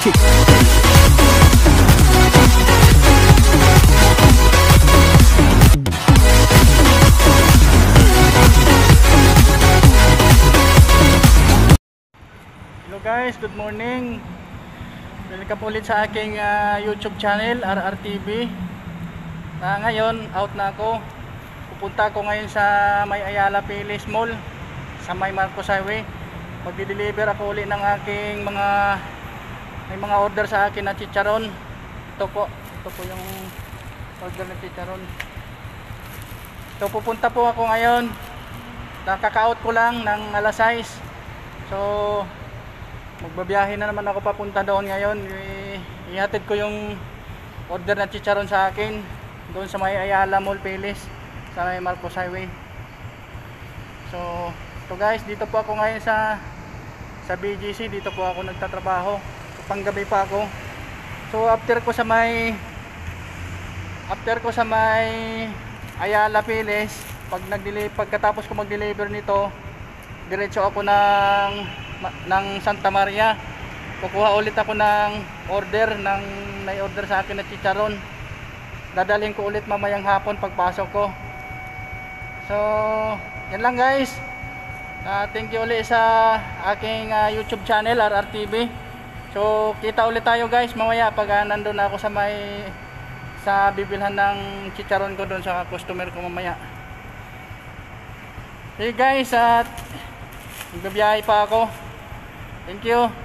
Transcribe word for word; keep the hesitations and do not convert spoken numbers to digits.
Hello guys, good morning. Welcome po ulit sa aking uh, YouTube channel, R R T V. Uh, ngayon, out na ako. Pupunta ako ngayon sa May Ayala Pilis Mall, sa May Marcos Highway. Magdi-deliver ako ulit ng aking mga may mga order sa akin na chicharon. Ito po, ito po yung order na chicharon. So pupunta po ako ngayon. Nakaka-out ko lang ng alas sais. So magbabiyahe na naman ako papunta doon ngayon. Ihatid ko yung order na chicharon sa akin doon sa May Ayala Mall Pilis, sa May Marcos Highway. So ito guys, dito po ako ngayon sa sa B G C. Dito po ako nagtatrabaho. Panggabi pa ako. So after ko sa may after ko sa May Ayala Pilis, pag nag-deliver, pagkatapos ko mag-deliver nito, diretso ako ng ng Santa Maria. Kukuha ulit ako ng order ng may order sa akin na chicharon. Dadalhin ko ulit mamayang hapon pagpasok ko. So yan lang guys. Uh, thank you ulit sa aking uh, YouTube channel, R R T V. So kita ulit tayo guys mamaya pag uh, nandun ako sa may sa bibilhan ng chicharon ko doon sa customer ko mamaya. Hey guys, at uh, magbabiyahe pa ako. Thank you.